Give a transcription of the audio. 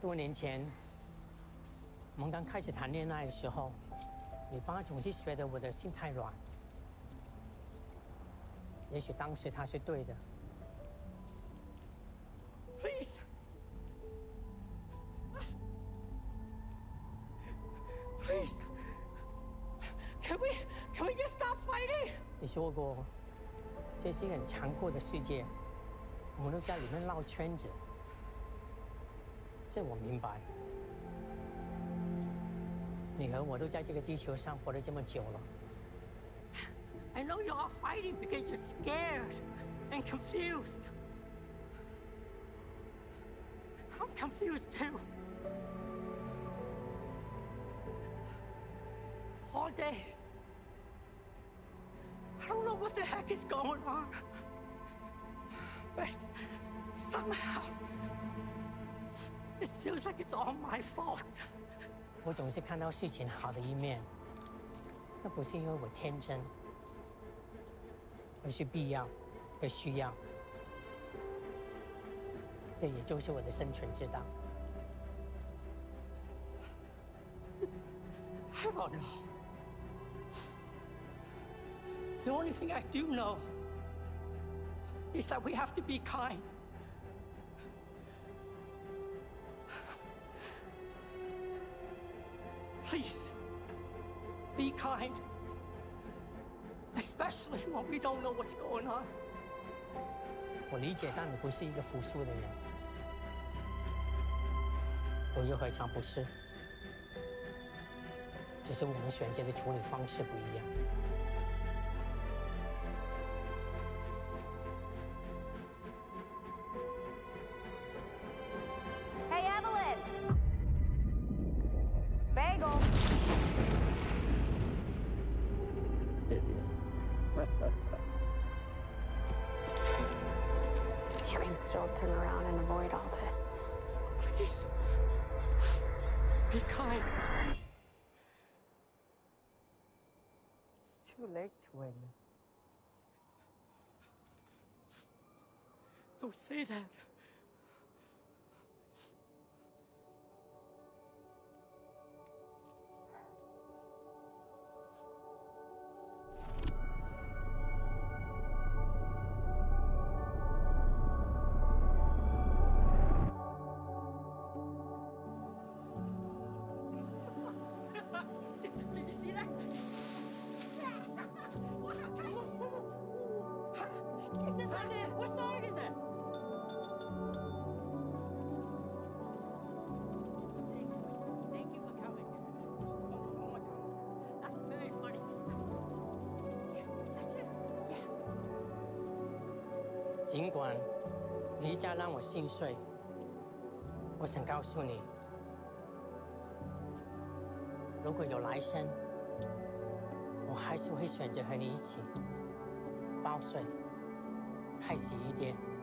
多年前，我们刚开始谈恋爱的时候，你爸总是觉得我的心太软。也许当时他是对的。 Please. Please. Can we just stop fighting? 你说过，这是一个很残酷的世界，我们都在里面绕圈子。这我明白。你和我都在这个地球上活得这么久了。 I know you're all fighting because you're scared and confused. I'm confused too. All day. I don't know what the heck is going on. But somehow, it feels like it's all my fault. 我总是看到事情好的一面，那不是因为我天真，而是必要，而需要。这也就是我的生存之道。 I don't know. The only thing I do know is that we have to be kind. Please, be kind. Especially when we don't know what's going on. 我理解，但你不是一个服输的人，我又何尝不是？只是我们选择的处理方式不一样。 Hey, Evelyn! Bagel! You can still turn around and avoid all this. Please, be kind. It's too late to win. Don't say that. Did you see that? Check this out there. What song is that? Thank you for coming. One more time. That's very funny. Yeah, that's it. Yeah. 尽管离家让我心碎，我想告诉你，如果有来生，我还是会选择和你一起报税、开洗衣店。